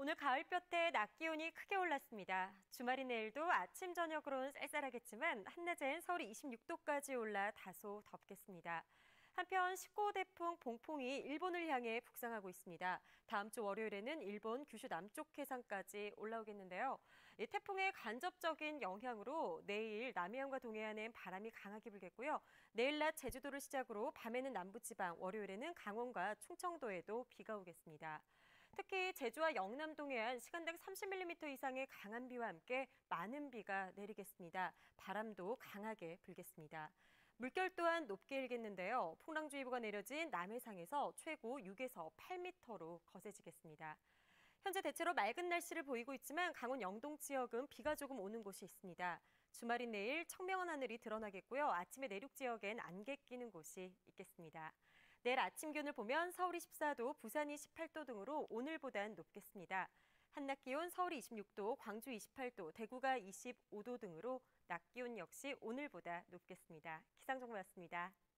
오늘 가을볕에 낮 기온이 크게 올랐습니다. 주말인 내일도 아침, 저녁으로는 쌀쌀하겠지만 한낮엔 서울이 26도까지 올라 다소 덥겠습니다. 한편 19호 태풍 봉풍이 일본을 향해 북상하고 있습니다. 다음 주 월요일에는 일본 규슈 남쪽 해상까지 올라오겠는데요. 이 태풍의 간접적인 영향으로 내일 남해안과 동해안엔 바람이 강하게 불겠고요. 내일 낮 제주도를 시작으로 밤에는 남부지방, 월요일에는 강원과 충청도에도 비가 오겠습니다. 특히 제주와 영남 동해안 시간당 30mm 이상의 강한 비와 함께 많은 비가 내리겠습니다. 바람도 강하게 불겠습니다. 물결 또한 높게 일겠는데요. 풍랑주의보가 내려진 남해상에서 최고 6에서 8m로 거세지겠습니다. 현재 대체로 맑은 날씨를 보이고 있지만 강원 영동 지역은 비가 조금 오는 곳이 있습니다. 주말인 내일 청명한 하늘이 드러나겠고요. 아침에 내륙 지역엔 안개 끼는 곳이 있겠습니다. 내일 아침 기온을 보면 서울이 14도, 부산이 18도 등으로 오늘보단 높겠습니다. 한낮 기온 서울이 26도, 광주 28도, 대구가 25도 등으로 낮 기온 역시 오늘보다 높겠습니다. 기상정보였습니다.